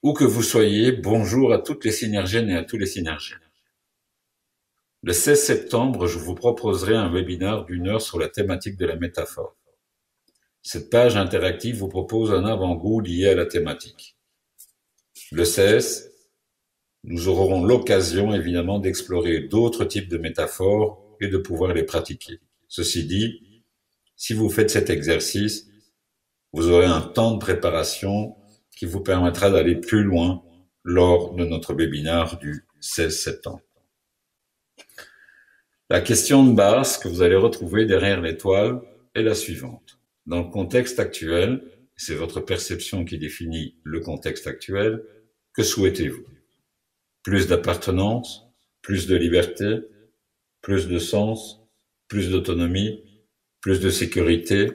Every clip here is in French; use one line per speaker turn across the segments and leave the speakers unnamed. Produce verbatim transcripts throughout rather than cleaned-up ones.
Où que vous soyez, bonjour à toutes les synergiennes et à tous les synergiens. Le seize septembre, je vous proposerai un webinaire d'une heure sur la thématique de la métaphore. Cette page interactive vous propose un avant-goût lié à la thématique. Le seize, nous aurons l'occasion évidemment d'explorer d'autres types de métaphores et de pouvoir les pratiquer. Ceci dit, si vous faites cet exercice, vous aurez un temps de préparation qui vous permettra d'aller plus loin lors de notre webinaire du seize septembre. La question de base que vous allez retrouver derrière l'étoile est la suivante. Dans le contexte actuel, c'est votre perception qui définit le contexte actuel, que souhaitez-vous? Plus d'appartenance, plus de liberté, plus de sens, plus d'autonomie, plus de sécurité?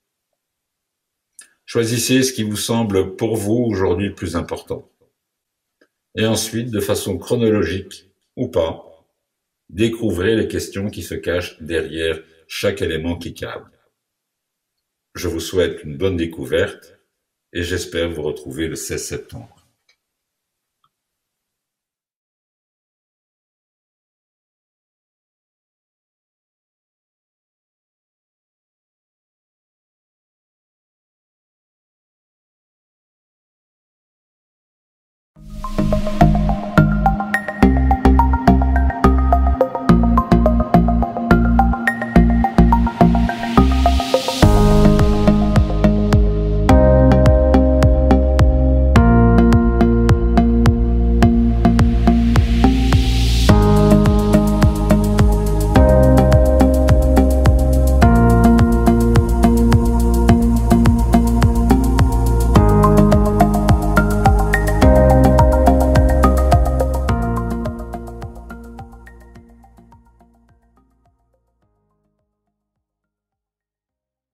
Choisissez ce qui vous semble pour vous aujourd'hui le plus important. Et ensuite, de façon chronologique ou pas, découvrez les questions qui se cachent derrière chaque élément cliquable. Je vous souhaite une bonne découverte et j'espère vous retrouver le seize septembre.